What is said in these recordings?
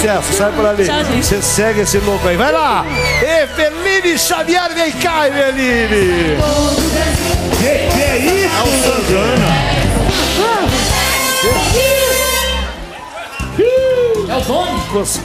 sucesso, sai por ali. Tchau, gente. Você segue esse louco aí. Vai lá! Eveline Xavier, vem cá, Eveline! Que é isso? É o Santana. É o Doni.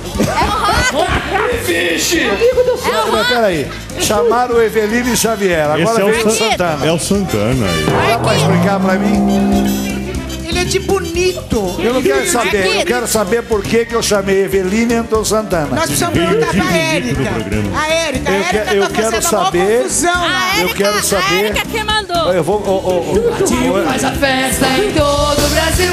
Vixe! Mas peraí. Chamaram o Eveline Xavier. Agora vem o Santana. É o Santana. Dá pra explicar pra mim? Ele é de bonito. Eu não quero saber. Eu quero saber por que eu chamei Eveline e entrou Santana. Nós precisamos perguntar pra Érica. A Érica. Eu quero saber. Eu quero saber. A Érica que mandou. Eu vou. Ratinho faz a festa em todo o Brasil.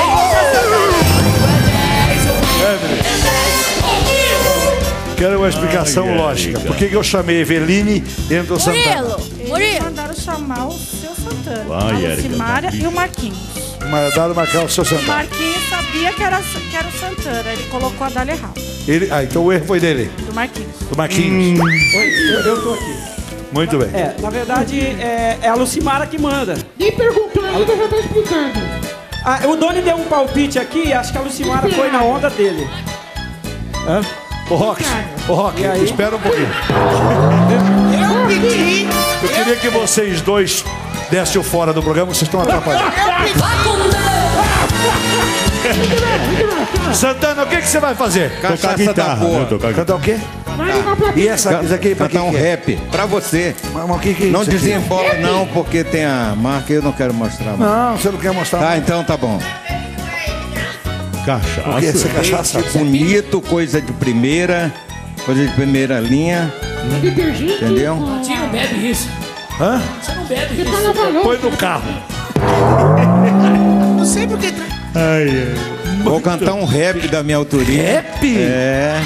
Quero uma explicação lógica. Por que eu chamei Eveline e entrou Santana? Eles mandaram chamar o seu Santana, Vai, a Érica, Lucimara tá e o Marquinhos. Mandaram marcar o seu O Santana. Marquinhos sabia que era o Santana, ele colocou a Dália errada, Então o erro foi dele. do Marquinhos. Do Marquinhos. Eu tô aqui. Muito bem. Na verdade, é a Lucimara que manda. Nem perguntou ainda, já tá explicando. O Doni deu um palpite aqui, acho que a Lucimara foi na onda dele. Ô, Rock, espera um pouquinho. Eu pedi. Eu queria que vocês dois dessem o fora do programa, vocês estão atrapalhando. Santana, o que você vai fazer? Tocar guitarra. Cantar o quê? E essa aqui pra cantar um rap pra você. Mas o que é Não isso aqui? desembola não, porque tem a marca e eu não quero mostrar. Não, você não quer mostrar. Tá, então tá bom. Cachaça. O que? Essa cachaça? Bonito, coisa de primeira linha. Entendeu? Ratinho não bebe isso. Hã? Você não bebe isso. Põe no carro. Não sei porque. Vou cantar um rap da minha autoria. Rap? É.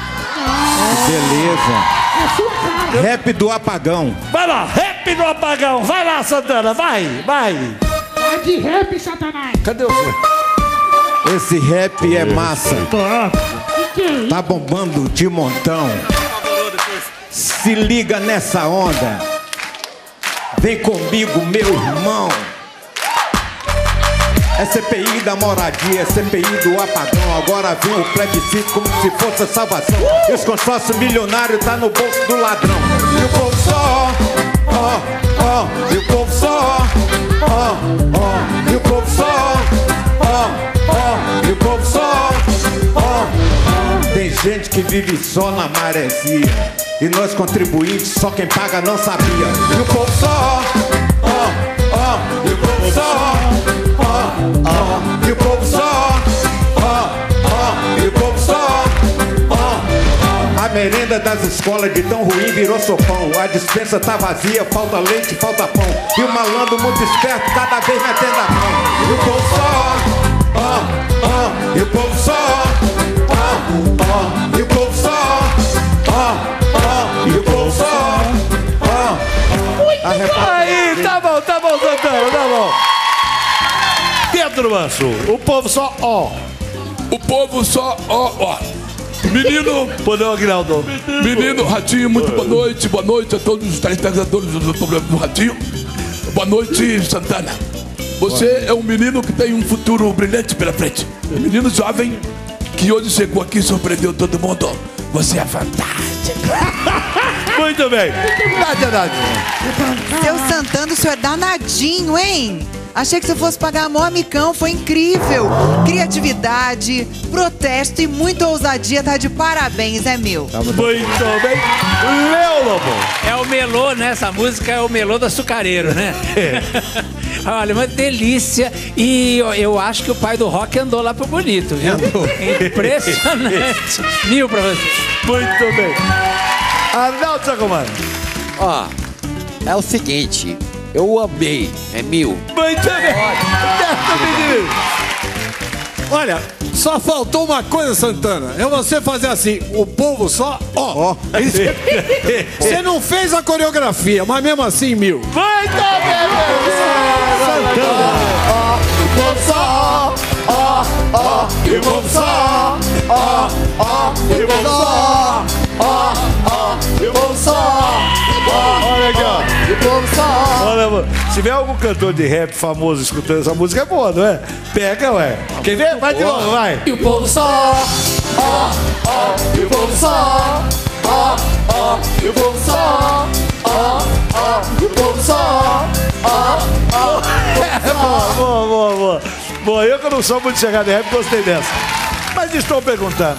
Beleza. Rap do apagão. Vai lá, rap no apagão. Vai lá, Santana, vai. É de rap, Satanás. Cadê o seu? Esse rap é massa. Tá bombando de montão. Se liga nessa onda. Vem comigo, meu irmão. É CPI da moradia, é CPI do apagão. Agora vem o plebiscito como se fosse a salvação. E os consórcios milionários tá no bolso do ladrão. E o povo só, e o povo só, e o povo só, e o povo só, Tem gente que vive só na maresia. E nós contribuintes, só quem paga não sabia. E o povo só, e o povo só, e o povo só, e o povo só, A merenda das escolas de tão ruim virou sopão. A dispensa tá vazia, falta leite, falta pão. E o malandro muito esperto, cada vez metendo a mão. E o povo só, e o povo só, e o povo só, e o povo só, Aí, tá bom, Santana, tá bom. Pedro Manso, o povo só, O povo só, Menino, Pô, não, Aguinaldo. menino, Ratinho, muito boa noite a todos os telespectadores do programa do Ratinho. Boa noite, Santana. Você é um menino que tem um futuro brilhante pela frente. Um menino jovem que hoje chegou aqui e surpreendeu todo mundo. Você é fantástico. Muito bem. Nádia. Seu Santana, o senhor é danadinho, hein? Achei que você fosse pagar mó amicão, foi incrível. Criatividade, protesto e muita ousadia, tá de parabéns, é meu. Muito bem. Léo Lobo. É o melô, né? Essa música é o melô do açucareiro, né? Olha, uma delícia. E eu acho que o pai do rock andou lá pro bonito, viu? Impressionante. 1000 pra você. Muito bem. Arnaldo Sacomani. É o seguinte, eu amei, é 1000. Muito bem. Olha, só faltou uma coisa, Santana. É você fazer assim, o povo só, Você não fez a coreografia, mas mesmo assim, 1000. Muito bem, Santana. O povo só, e o povo só, e o povo só, e o povo só. Olha aqui, ó. E o povo só. Olha Se tiver algum cantor de rap famoso escutando essa música, é boa, não é? Pega, ué. Quer ver? Vai de novo, vai. E o povo só, ó, ó, e o povo só, ó, ó, e o povo só, ó, ó, e o povo só, ó, ó. Boa. Boa, eu que não sou muito chegado em rap, gostei dessa. Mas estou perguntando.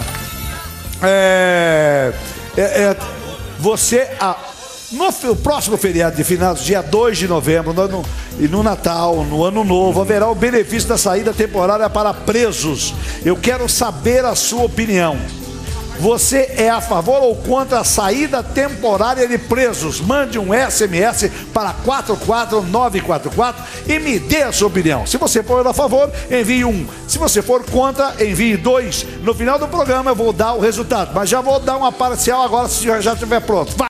Você, no próximo feriado de finados, dia 2 de novembro, e no Natal, no Ano Novo, haverá o benefício da saída temporária para presos. Eu quero saber a sua opinião. Você é a favor ou contra a saída temporária de presos? Mande um SMS para 44944 e me dê a sua opinião. Se você for a favor, envie 1. Se você for contra, envie 2. No final do programa eu vou dar o resultado, mas já vou dar uma parcial agora se já estiver pronto. Vai.